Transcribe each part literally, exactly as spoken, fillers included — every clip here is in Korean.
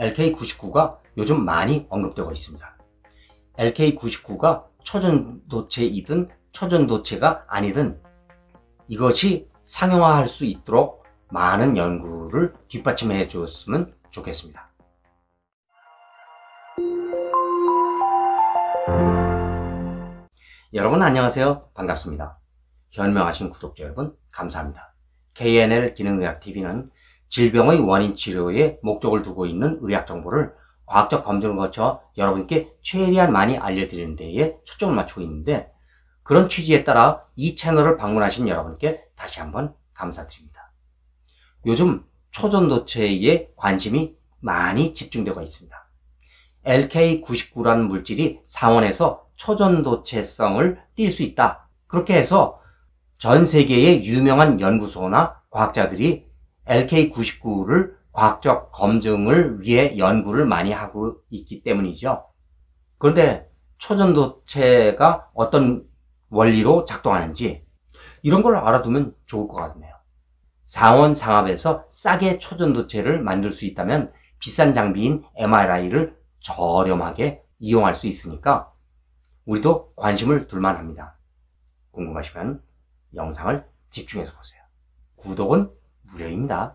엘케이 구십구가 요즘 많이 언급되고 있습니다. 엘케이 구십구가 초전도체이든 초전도체가 아니든 이것이 상용화할 수 있도록 많은 연구를 뒷받침해 주었으면 좋겠습니다. 여러분 안녕하세요. 반갑습니다. 현명하신 구독자 여러분 감사합니다. 케이엔엘 기능의학티비는 질병의 원인 치료에 목적을 두고 있는 의학 정보를 과학적 검증을 거쳐 여러분께 최대한 많이 알려드리는 데에 초점을 맞추고 있는데, 그런 취지에 따라 이 채널을 방문하신 여러분께 다시 한번 감사드립니다. 요즘 초전도체에 관심이 많이 집중되고 있습니다. 엘케이 구십구라는 물질이 상온에서 초전도체성을 띌 수 있다. 그렇게 해서 전 세계의 유명한 연구소나 과학자들이 엘케이 구십구를 과학적 검증을 위해 연구를 많이 하고 있기 때문이죠. 그런데 초전도체가 어떤 원리로 작동하는지 이런 걸 알아두면 좋을 것 같네요. 상온 상압에서 싸게 초전도체를 만들 수 있다면 비싼 장비인 엠알아이를 저렴하게 이용할 수 있으니까 우리도 관심을 둘만 합니다. 궁금하시면 영상을 집중해서 보세요. 구독은 무료입니다.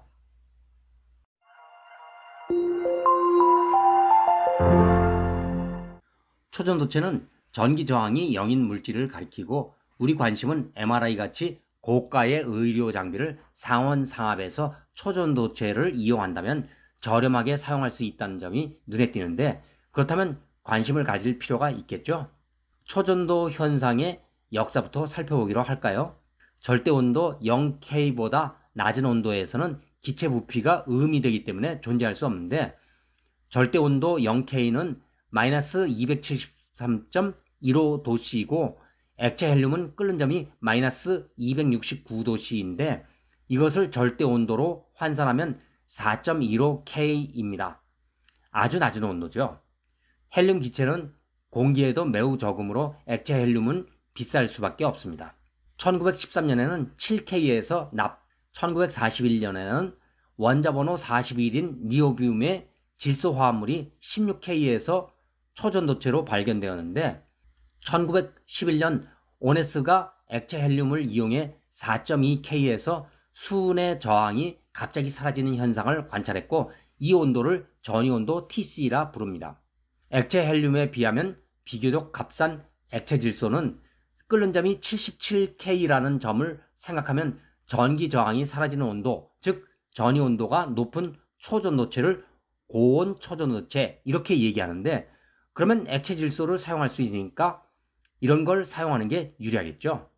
초전도체는 전기 저항이 영인 물질을 가리키고, 우리 관심은 엠알아이 같이 고가의 의료 장비를 상온 상압에서 초전도체를 이용한다면 저렴하게 사용할 수 있다는 점이 눈에 띄는데, 그렇다면 관심을 가질 필요가 있겠죠? 초전도 현상의 역사부터 살펴보기로 할까요? 절대온도 영 케이보다 낮은 온도에서는 기체 부피가 음이 되기 때문에 존재할 수 없는데, 절대온도 영 케이는 마이너스 이백칠십삼 점 일오 도씨이고 액체 헬륨은 끓는 점이 마이너스 이백육십구 도씨인데 이것을 절대온도로 환산하면 사 점 일오 케이입니다. 아주 낮은 온도죠. 헬륨 기체는 공기에도 매우 적으므로 액체 헬륨은 비쌀 수밖에 없습니다. 천구백십삼 년에는 칠 케이에서 납, 천구백사십일 년에는 원자번호 사십일인 니오비움의 질소화합물이 십육 케이에서 초전도체로 발견되었는데, 천구백십일 년 오네스가 액체 헬륨을 이용해 사 점 이 케이에서 수은의 저항이 갑자기 사라지는 현상을 관찰했고, 이 온도를 전이온도 티씨라 부릅니다. 액체 헬륨에 비하면 비교적 값싼 액체 질소는 끓는 점이 칠십칠 케이라는 점을 생각하면 전기 저항이 사라지는 온도, 즉 전이온도가 높은 초전도체를 고온 초전도체 이렇게 얘기하는데, 그러면 액체 질소를 사용할 수 있으니까 이런 걸 사용하는 게 유리하겠죠.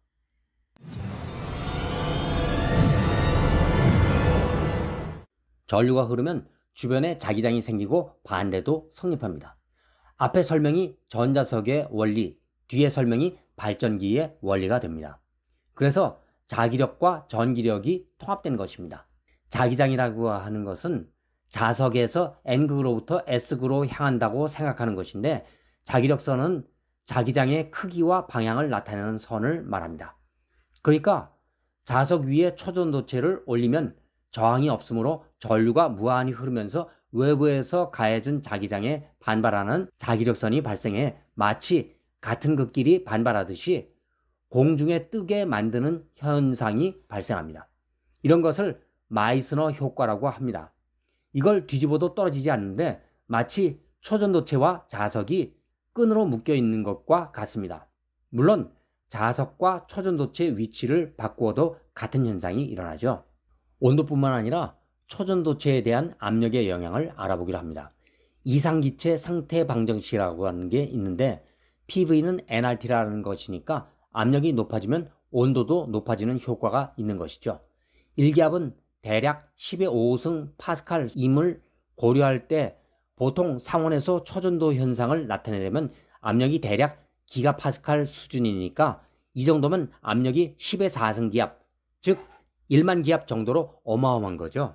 전류가 흐르면 주변에 자기장이 생기고 반대도 성립합니다. 앞에 설명이 전자석의 원리, 뒤에 설명이 발전기의 원리가 됩니다. 그래서 자기력과 전기력이 통합된 것입니다. 자기장이라고 하는 것은 자석에서 N극으로부터 S극으로 향한다고 생각하는 것인데, 자기력선은 자기장의 크기와 방향을 나타내는 선을 말합니다. 그러니까 자석 위에 초전도체를 올리면 저항이 없으므로 전류가 무한히 흐르면서 외부에서 가해준 자기장에 반발하는 자기력선이 발생해 마치 같은 극끼리 반발하듯이 공중에 뜨게 만드는 현상이 발생합니다. 이런 것을 마이스너 효과라고 합니다. 이걸 뒤집어도 떨어지지 않는데 마치 초전도체와 자석이 끈으로 묶여 있는 것과 같습니다. 물론 자석과 초전도체 위치를 바꾸어도 같은 현상이 일어나죠. 온도뿐만 아니라 초전도체에 대한 압력의 영향을 알아보기로 합니다. 이상기체 상태 방정식이라고 하는 게 있는데, 피브이는 엔알티라는 것이니까 압력이 높아지면 온도도 높아지는 효과가 있는 것이죠. 일기압은 대략 십의 오승 파스칼임을 고려할 때 보통 상온에서 초전도 현상을 나타내려면 압력이 대략 기가파스칼 수준이니까 이 정도면 압력이 십의 사승 기압, 즉 일만 기압 정도로 어마어마한 거죠.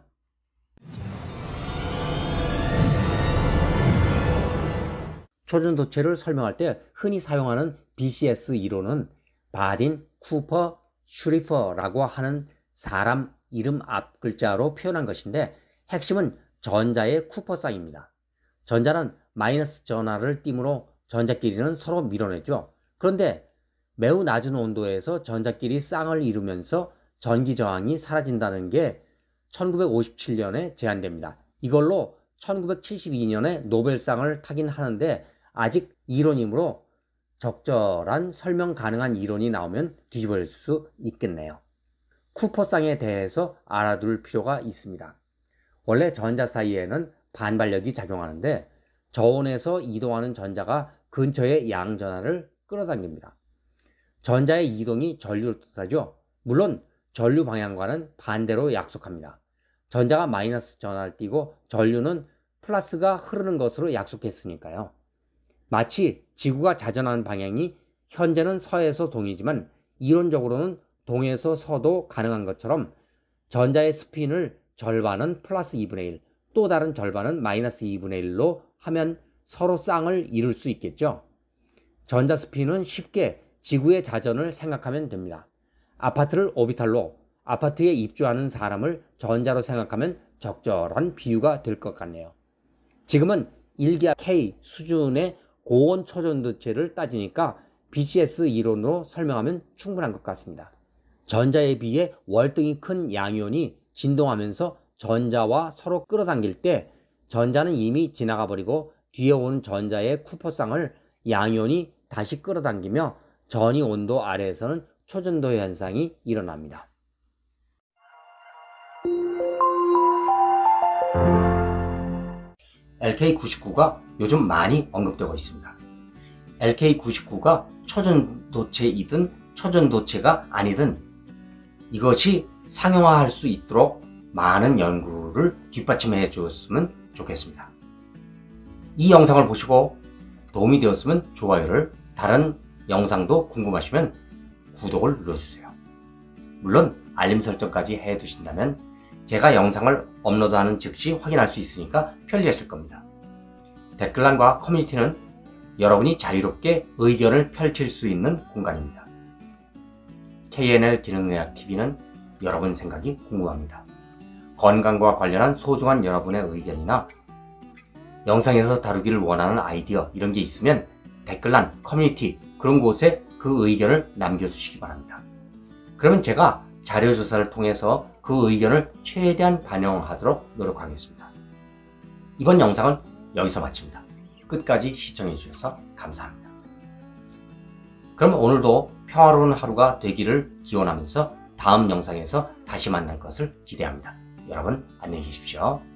초전도체를 설명할 때 흔히 사용하는 비씨에스 이론은 바딘, 쿠퍼, 슈리퍼라고 하는 사람 이름 앞 글자로 표현한 것인데, 핵심은 전자의 쿠퍼 쌍입니다. 전자는 마이너스 전하를 띠므로 전자끼리는 서로 밀어내죠. 그런데 매우 낮은 온도에서 전자끼리 쌍을 이루면서 전기 저항이 사라진다는 게 천구백오십칠 년에 제안됩니다. 이걸로 천구백칠십이 년에 노벨상을 타긴 하는데 아직 이론이므로 적절한 설명 가능한 이론이 나오면 뒤집어질 수 있겠네요. 쿠퍼쌍에 대해서 알아둘 필요가 있습니다. 원래 전자 사이에는 반발력이 작용하는데 저온에서 이동하는 전자가 근처의 양전하를 끌어당깁니다. 전자의 이동이 전류를 뜻하죠. 물론 전류 방향과는 반대로 약속합니다. 전자가 마이너스 전하를 띠고 전류는 플러스가 흐르는 것으로 약속했으니까요. 마치 지구가 자전하는 방향이 현재는 서에서 동이지만 이론적으로는 동에서 서도 가능한 것처럼 전자의 스핀을 절반은 플러스 이분의 일, 또 다른 절반은 마이너스 이분의 일로 하면 서로 쌍을 이룰 수 있겠죠. 전자 스핀은 쉽게 지구의 자전을 생각하면 됩니다. 아파트를 오비탈로, 아파트에 입주하는 사람을 전자로 생각하면 적절한 비유가 될 것 같네요. 지금은 일 기하 K 수준의 고온 초전도체를 따지니까 비씨에스 이론으로 설명하면 충분한 것 같습니다. 전자에 비해 월등히 큰 양이온이 진동하면서 전자와 서로 끌어당길 때 전자는 이미 지나가 버리고 뒤에 온 전자의 쿠퍼쌍을 양이온이 다시 끌어당기며 전이 온도 아래에서는 초전도 현상이 일어납니다. 엘케이 구십구가 요즘 많이 언급되고 있습니다. 엘케이 구십구가 초전도체이든 초전도체가 아니든 이것이 상용화할 수 있도록 많은 연구를 뒷받침해 주었으면 좋겠습니다. 이 영상을 보시고 도움이 되었으면 좋아요를, 다른 영상도 궁금하시면 구독을 눌러주세요. 물론 알림 설정까지 해두신다면 제가 영상을 업로드하는 즉시 확인할 수 있으니까 편리하실 겁니다. 댓글란과 커뮤니티는 여러분이 자유롭게 의견을 펼칠 수 있는 공간입니다. 케이엔엘 기능의학티비는 여러분 생각이 궁금합니다. 건강과 관련한 소중한 여러분의 의견이나 영상에서 다루기를 원하는 아이디어 이런 게 있으면 댓글란, 커뮤니티 그런 곳에 그 의견을 남겨주시기 바랍니다. 그러면 제가 자료조사를 통해서 그 의견을 최대한 반영하도록 노력하겠습니다. 이번 영상은 여기서 마칩니다. 끝까지 시청해주셔서 감사합니다. 그럼 오늘도 평화로운 하루가 되기를 기원하면서 다음 영상에서 다시 만날 것을 기대합니다. 여러분 안녕히 계십시오.